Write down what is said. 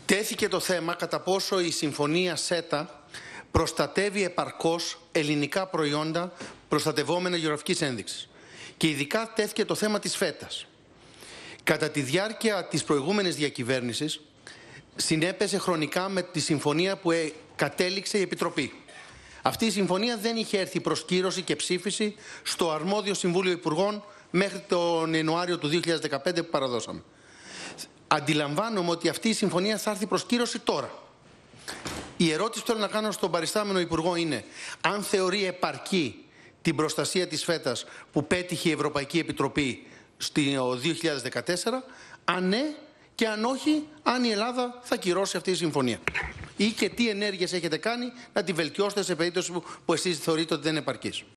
Τέθηκε το θέμα κατά πόσο η συμφωνία ΣΕΤΑ προστατεύει επαρκώς ελληνικά προϊόντα προστατευόμενα γεωγραφικής ένδειξης. Και ειδικά τέθηκε το θέμα της φέτας. Κατά τη διάρκεια της προηγούμενης διακυβέρνησης συνέπεσε χρονικά με τη συμφωνία που κατέληξε η Επιτροπή. Αυτή η συμφωνία δεν είχε έρθει προς κύρωση και ψήφιση στο αρμόδιο Συμβούλιο Υπουργών μέχρι τον Ιανουάριο του 2015 που παραδώσαμε. Αντιλαμβάνομαι ότι αυτή η συμφωνία θα έρθει προς κύρωση τώρα. Η ερώτηση που θέλω να κάνω στον παριστάμενο Υπουργό είναι αν θεωρεί επαρκή την προστασία της φέτας που πέτυχε η Ευρωπαϊκή Επιτροπή στο 2014, αν ναι και αν όχι, αν η Ελλάδα θα κυρώσει αυτή τη συμφωνία. Ή και τι ενέργειες έχετε κάνει να τη βελτιώσετε σε περίπτωση που εσείς θεωρείτε ότι δεν είναι επαρκής.